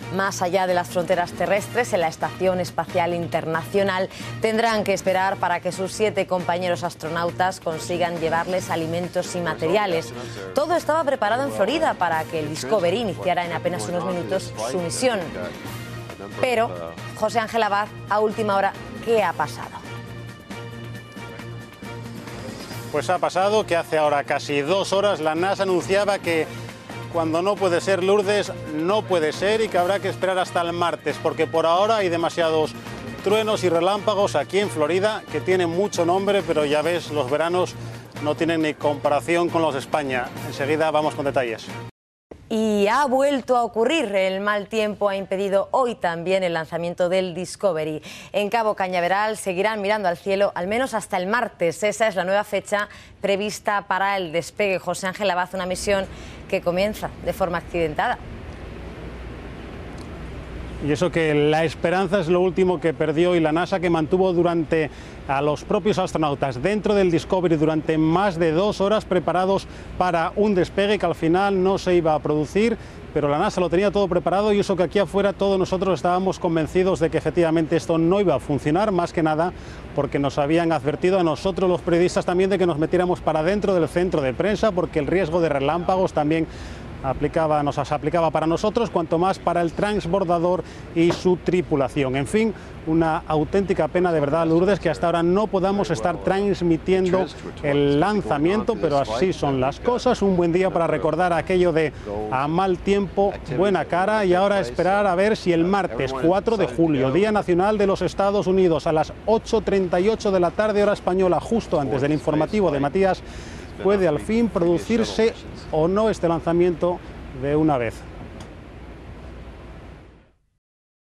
Más allá de las fronteras terrestres, en la Estación Espacial Internacional, tendrán que esperar para que sus 7 compañeros astronautas consigan llevarles alimentos y materiales. Todo estaba preparado en Florida para que el Discovery iniciara en apenas unos minutos su misión. Pero, José Ángel Abad, a última hora, ¿qué ha pasado? Pues ha pasado que hace ahora casi 2 horas la NASA anunciaba que cuando no puede ser Lourdes, no puede ser y que habrá que esperar hasta el martes, porque por ahora hay demasiados truenos y relámpagos aquí en Florida que tienen mucho nombre, pero ya ves, los veranos no tienen ni comparación con los de España. Enseguida vamos con detalles. Y ha vuelto a ocurrir. El mal tiempo ha impedido hoy también el lanzamiento del Discovery. En Cabo Cañaveral seguirán mirando al cielo al menos hasta el martes. Esa es la nueva fecha prevista para el despegue. José Ángel Abad, una misión que comienza de forma accidentada. Y eso que la esperanza es lo último que perdió, y la NASA, que mantuvo durante a los propios astronautas dentro del Discovery durante más de 2 horas preparados para un despegue que al final no se iba a producir, pero la NASA lo tenía todo preparado, y eso que aquí afuera todos nosotros estábamos convencidos de que efectivamente esto no iba a funcionar, más que nada porque nos habían advertido a nosotros los periodistas también de que nos metiéramos para dentro del centro de prensa, porque el riesgo de relámpagos también nos aplicaba para nosotros, cuanto más para el transbordador y su tripulación. En fin, una auténtica pena de verdad, Lourdes, que hasta ahora no podamos estar transmitiendo el lanzamiento, pero así son las cosas. Un buen día para recordar aquello de a mal tiempo, buena cara, y ahora esperar a ver si el martes 4 de julio, Día Nacional de los Estados Unidos, a las 8:38 de la tarde, hora española, justo antes del informativo de Matías, puede al fin producirse o no este lanzamiento de una vez.